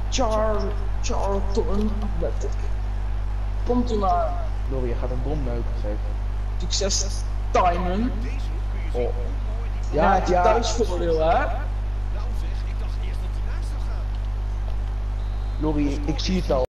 Charlton Athletic. Pontona. Lorry, je gaat een domneuken geven. Succes Timon. Oh. Ja, het thuisvoordeel, hè? Lorry, ik zie het wel.